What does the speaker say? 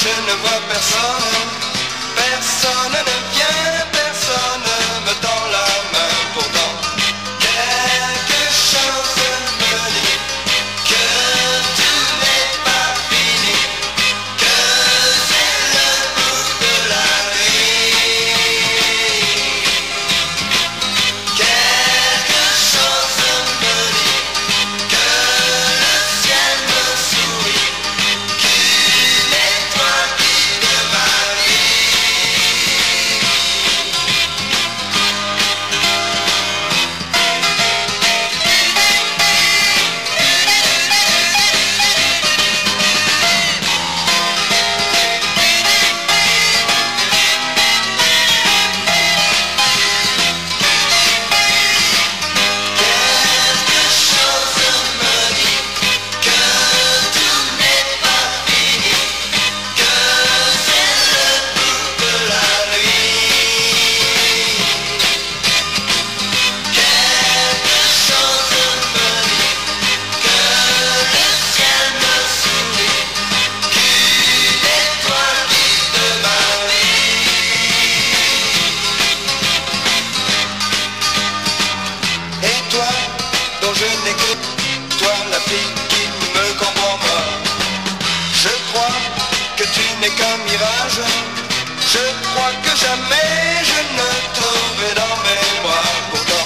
je ne vois personne, personne ne vient, personne me tend la main. Pourtant, quelque chose me dit que tout n'est pas fini, que c'est le bout de la nuit. Quelque chose me dit que le ciel me sourit, qu'une étoile guide ma vie. Quelque chose me dit que tout n'est pas fini, que c'est le bout de la nuit. Quelque chose me dit que le ciel me sourit, qu'une étoile guide ma vie. Et toi, dont je n'écoute, toi la fille qui me comprend pas, je crois que tu n'es qu'un mirage, je crois que jamais je ne t'aurai dans mes bras. Pourtant,